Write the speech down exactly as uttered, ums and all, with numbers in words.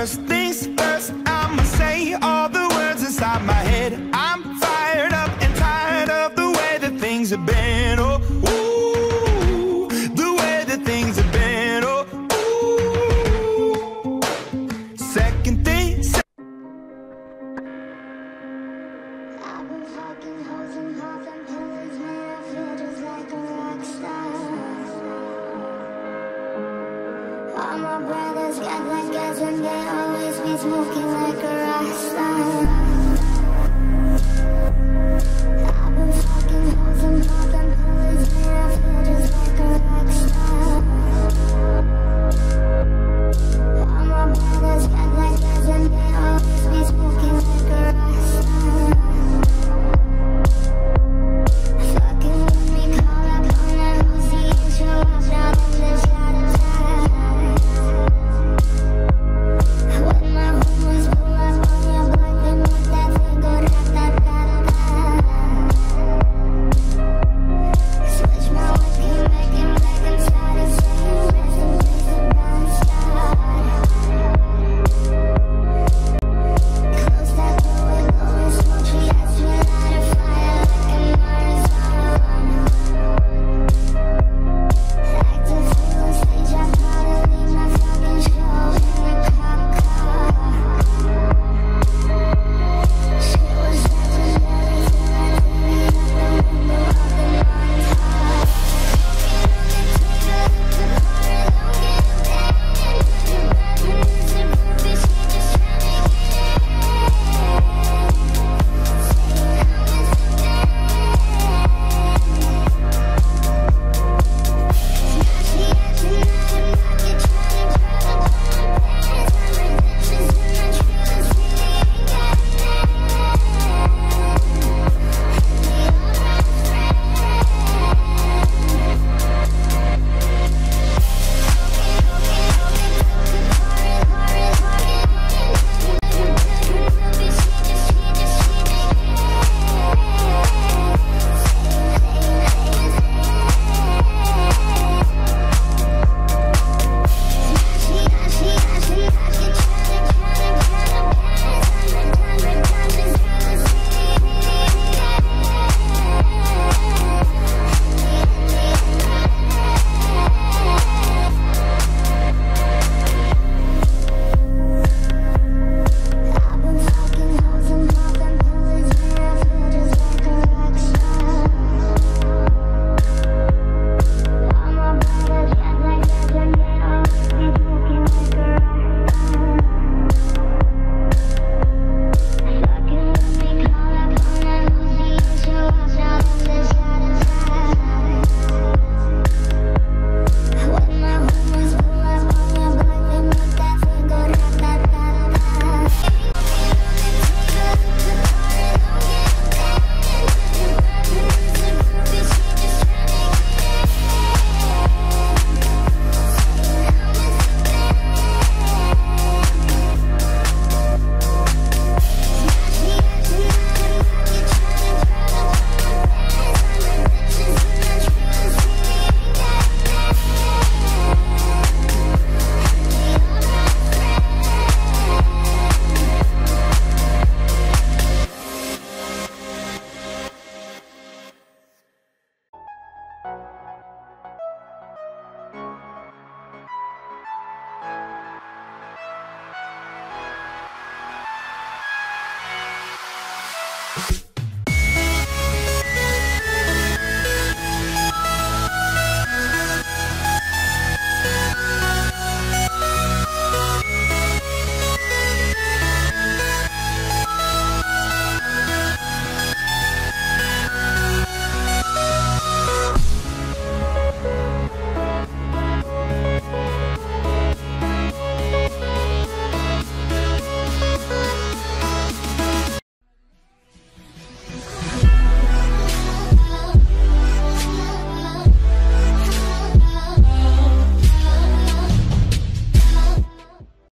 First things first, I'ma say all the words inside my head. I'm fired up and tired of the way that things have been. Oh, ooh, the way that things have been. Oh, ooh. Second thing. Se I've been fucking hoes and popping pills, man, I feel just like a rock star. All my brothers got black guys and they always be smoking like a rock star.